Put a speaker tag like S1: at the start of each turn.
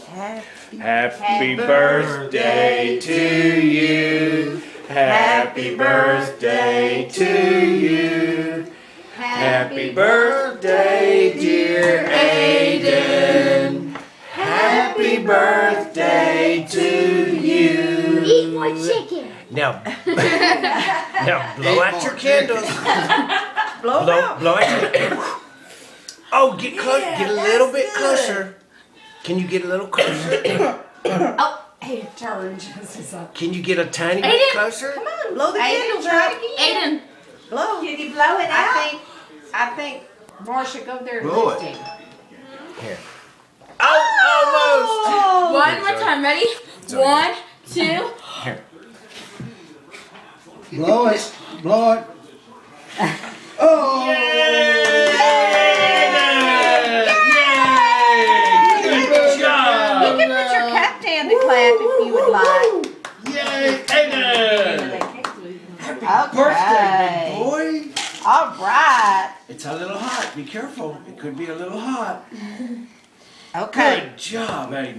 S1: Happy birthday to you. Happy birthday to you. Happy birthday, dear Aiden. Happy birthday to you.
S2: Eat more chicken.
S1: Now blow out your candles. Blow out your candles. Oh, get close. Get a little bit closer. Can you get a little closer?
S2: Oh, hey, turn.
S1: Can you get a tiny bit closer?
S3: Come on, blow the candles out.
S2: Aiden,
S3: Blow.
S2: can you blow it out? I think Marcia, go there and
S1: Blow
S2: lift
S1: it.
S2: him.
S1: Here. Oh, almost.
S2: One more time, ready? 1, 2.
S1: Here.
S4: Blow it. Blow it. Oh!
S1: Yay! Good job!
S3: You can put your cap down to clap if you would like.
S1: Yay, Aiden!
S4: Happy birthday, big boy!
S3: All right.
S1: It's a little hot. Be careful. It could be a little hot.
S3: Okay.
S1: Good job, Aiden.